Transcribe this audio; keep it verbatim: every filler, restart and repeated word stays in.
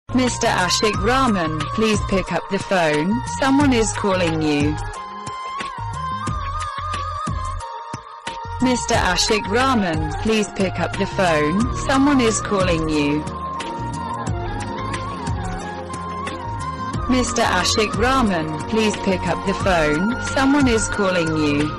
Mister Ashik Rahman, please pick up the phone, someone is calling you. Mister Ashik Rahman, please pick up the phone, someone is calling you. Mister Ashik Rahman, please pick up the phone, someone is calling you.